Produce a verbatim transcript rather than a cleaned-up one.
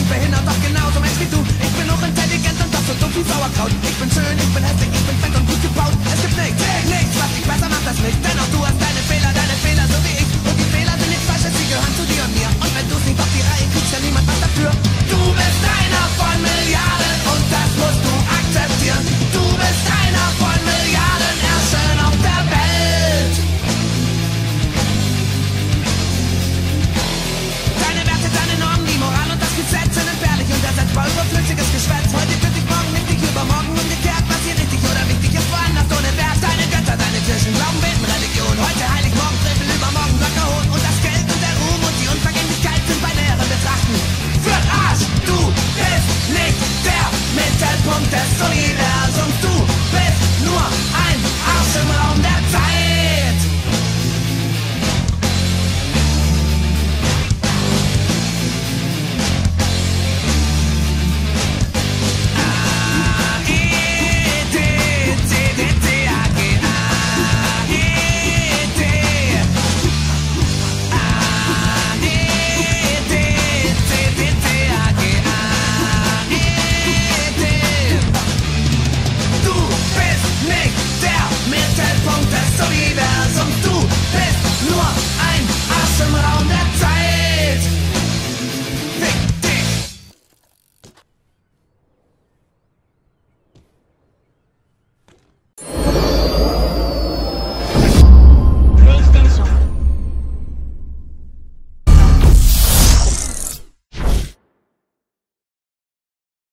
behindert, doch genauso Mensch wie du. Ich bin auch intelligent und doch so dumm wie Sauerkraut. Ich bin schön, ich bin hässlich, ich bin fett und gut gebaut.